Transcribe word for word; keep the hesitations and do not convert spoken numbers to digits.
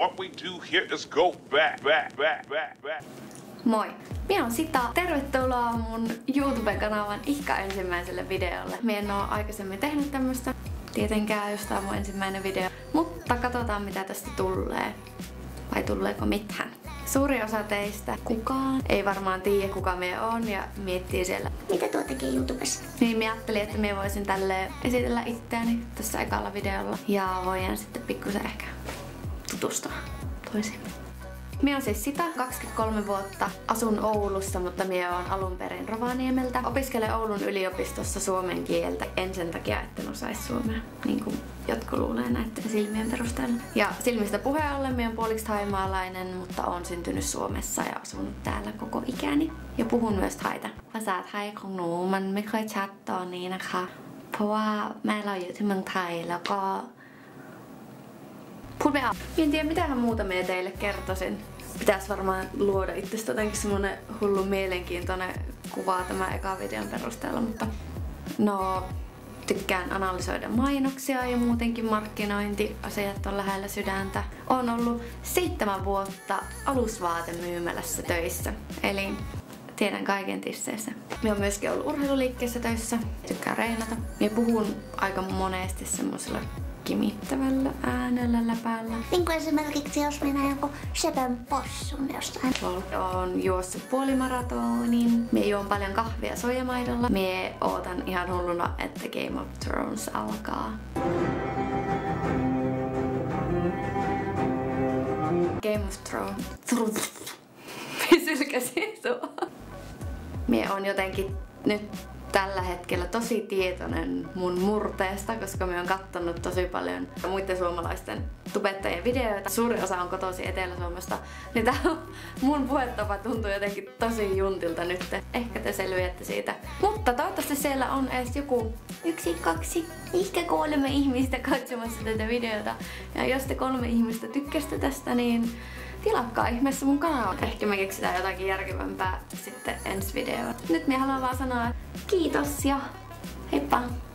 what we do here is go back, back, back, back, back. Moi! Minä on Sita. Tervetuloa mun YouTube-kanavan ihka ensimmäiselle videolle. Minä en oo aikaisemmin tehnyt tämmöstä. Tietenkään, jos tää on mun ensimmäinen video. Mutta katsotaan mitä tästä tulee. Vai tuleeko mitään? Suuri osa teistä, kukaan, ei varmaan tiedä kuka minä on ja miettii siellä, mitä tuo tekee YouTubessa. Niin minä ajattelin, että minä voisin tälleen esitellä itseäni tässä ekalla videolla. Ja voin sitten pikkusen ehkä tutustua toisiin. Minä olen siis Sita, kaksikymmentäkolme vuotta. Asun Oulussa, mutta minä olen alun perin Rovaniemeltä. Opiskelen Oulun yliopistossa suomen kieltä. En sen takia, etten osaisi suomea, niin kuin jotkut luulee näiden silmien perusteella. Ja silmistä puheen ollen minä olen puoliksi thaimaalainen, mutta olen syntynyt Suomessa ja asunut täällä koko ikäni. Ja puhun myös thaita. ภาษาไทยของหนูมันไม่ค่อยชัดตอนนี้นะคะ เพราะว่าแม่เราอยู่ที่เมืองไทยแล้วก็ Puhun me En tiedä mitähän muuta me teille kertoisin. Pitäis varmaan luoda itsestä jotenkin semmonen hullu mielenkiintoinen kuva tämän ekan videon perusteella, mutta no tykkään analysoida mainoksia ja muutenkin markkinointiasiat on lähellä sydäntä. Olen ollut seitsemän vuotta alusvaatemyymälässä töissä, eli tiedän kaiken tisseistä. Minä olen myöskin ollut urheiluliikkeessä töissä, tykkään reenata. Minä puhun aika monesti semmosella kimittävällä äänellä läpäällä. Niin kuin esimerkiksi jos minä joku sepän possun jostain. Olen juossut puolimaratonin. Mie juon paljon kahvia soijamaidolla. Mie ootan ihan hulluna, että Game of Thrones alkaa. Game of Thrones. Mie sylkäsin sua. Mie on jotenkin nyt tällä hetkellä tosi tietoinen mun murteesta, koska mä oon kattonut tosi paljon muiden suomalaisten tubettajien videoita. Suuri osa on kotoisin Etelä-Suomesta, niin tää mun puhetapa tuntuu jotenkin tosi juntilta nyt. Ehkä te selviätte siitä. Mutta toivottavasti siellä on edes joku yksi, kaksi, ehkä kolme ihmistä katsomassa tätä videota. Ja jos te kolme ihmistä tykkäsitte tästä, niin tilatkaa ihmeessä mun kanava. Ehkä me keksitään jotakin järkevämpää sitten ensi videoon. Nyt minä haluan vaan sanoa kiitos ja heippa!